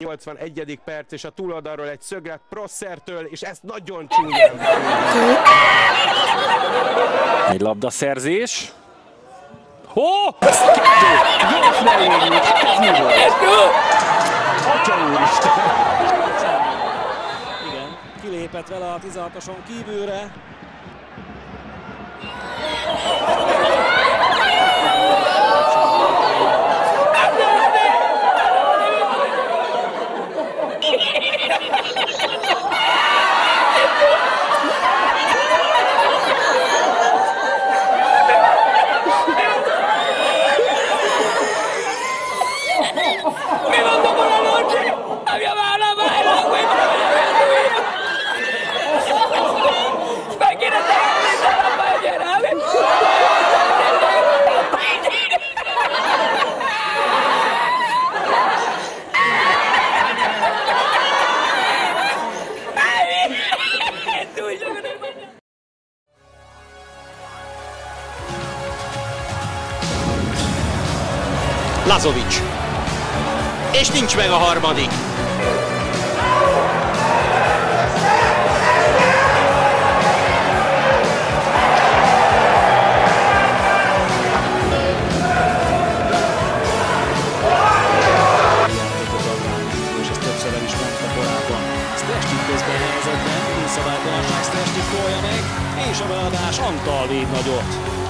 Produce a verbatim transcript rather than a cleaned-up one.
nyolcvanegyedik perc, és a túloldalról egy szöglet Prossertől, és ezt nagyon csúnyán. Egy labdaszerzés. Hó! Ez kettő! Gyors mellényük! Ez mi volt? Atya úristen! Igen, kilépett vele a tizenhatoson kívülre. Lazovic. És nincs meg a harmadik. És ezt többször el is mondta korábban. Stresnyik közben helyzetben, szabálytalanság, Stresnyik tolja meg, és a beadás Antal véd nagyot.